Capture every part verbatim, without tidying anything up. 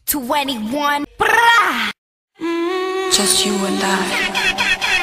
twenty-one. Just you and I.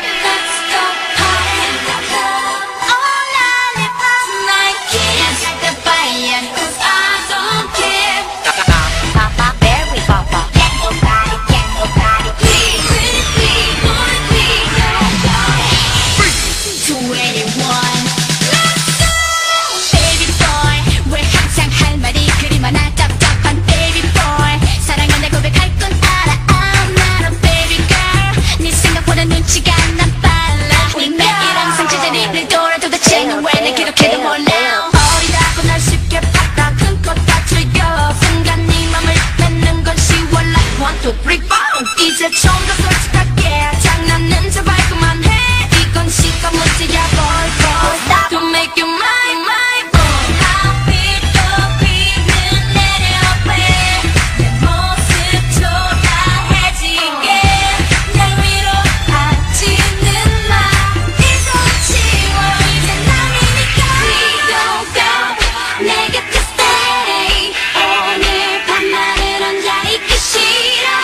이제 좀 더 솔직하게 장난은 제발 그만해. 이건 시간 문제야 boy boy. Don't make you my my boy. 하필 비는 내려와 내 모습 초라해지게 날 위로하지는 마. 이제 지워 이제 남이니까. We don't go 내 곁에 stay. 오늘 밤만은 혼자 있기 싫어.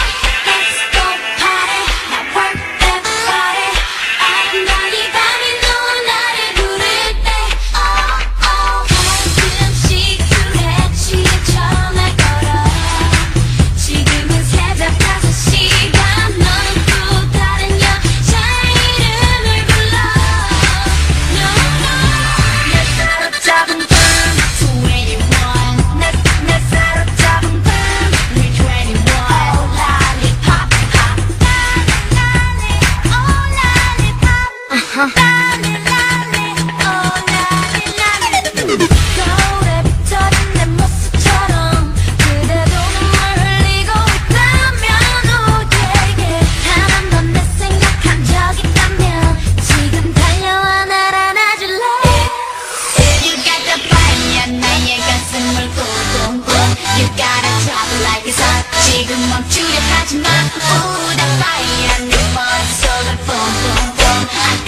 거울에 비춰진 내 모습처럼 그대도 눈물 흘리고 있다면 oh yeah yeah. 단 한 번 내 생각한 적 있다면 지금 달려와 날 안아줄래. You got the fire 나의 가슴을 꽁꽁꽁. You gotta drop it like it's hot. 지금 멈추려 하지마. Ooh that fire 내 머릿속을 뿜뿜뿜.